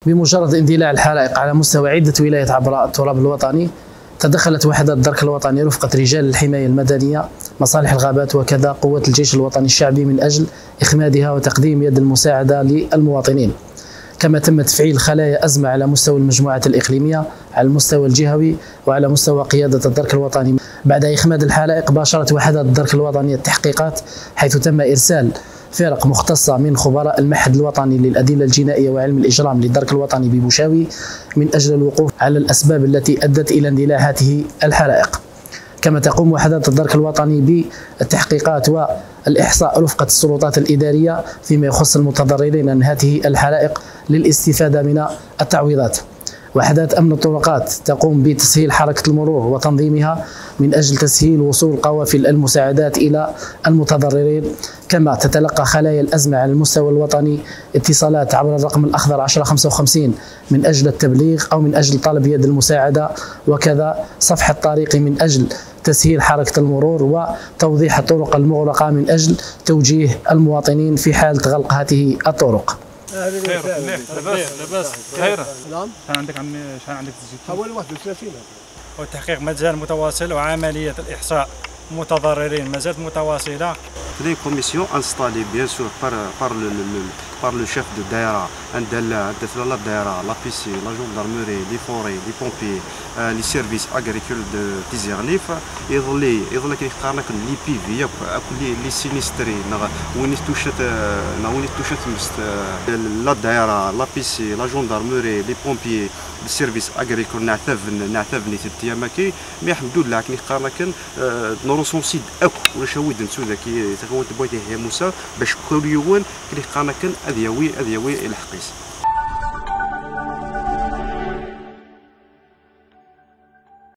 بمجرد اندلاع الحرائق على مستوى عدة ولايات عبر التراب الوطني، تدخلت وحدات الدرك الوطني رفقة رجال الحماية المدنية، مصالح الغابات وكذا قوات الجيش الوطني الشعبي من أجل إخمادها وتقديم يد المساعدة للمواطنين. كما تم تفعيل خلايا أزمة على مستوى المجموعات الإقليمية، على المستوى الجهوي وعلى مستوى قيادة الدرك الوطني. بعد إخماد الحرائق باشرت وحدات الدرك الوطني التحقيقات، حيث تم إرسال فرق مختصة من خبراء المعهد الوطني للأدلة الجنائية وعلم الإجرام للدرك الوطني ببوشاوي من أجل الوقوف على الأسباب التي أدت إلى اندلاع هذه الحرائق. كما تقوم وحدات الدرك الوطني بالتحقيقات والإحصاء رفقة السلطات الإدارية فيما يخص المتضررين من هذه الحرائق للاستفادة من التعويضات. وحدات أمن الطرقات تقوم بتسهيل حركة المرور وتنظيمها من أجل تسهيل وصول قوافل المساعدات إلى المتضررين. كما تتلقى خلايا الأزمة على المستوى الوطني اتصالات عبر الرقم الأخضر 1055 من أجل التبليغ أو من أجل طلب يد المساعدة، وكذا صفح الطريق من أجل تسهيل حركة المرور وتوضيح الطرق المغلقة من أجل توجيه المواطنين في حالة غلق هذه الطرق. خير لاباس خير. نعم. شحال عندك عمي، شحال عندك تسجيل؟ حوالي 31. والتحقيق مازال متواصل وعملية الإحصاء المتضررين ما زالت متواصلة. Les commissions installées bien sûr par le chef de daïra, la daïra, la PC, la gendarmerie, les forêts, les pompiers, les services agricoles de Tizernif. يظل كيقارنك لي بي في لي سينيستري وين توشت لا دايره لا بي سي لا جوندارموري لي بومبيي السيرفيس اغريكول نعتبني تياماكي مي الحمد لله كني قارنك نورسونسيد اكو ولا شويد نسو ذاكي تكون بويتي هي موسى باش كل يوم كني قارنك اذيوي الحقيس.